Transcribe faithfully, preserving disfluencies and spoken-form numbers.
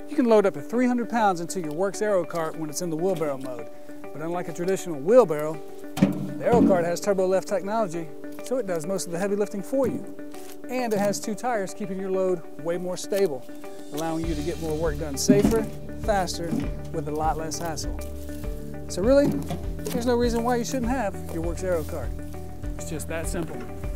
You can load up to three hundred pounds into your WORX Aerocart when it's in the wheelbarrow mode. But unlike a traditional wheelbarrow, the Aerocart has turbo lift technology, so it does most of the heavy lifting for you. And it has two tires keeping your load way more stable, allowing you to get more work done safer, faster, with a lot less hassle. So really, there's no reason why you shouldn't have your WORX Aerocart. It's just that simple.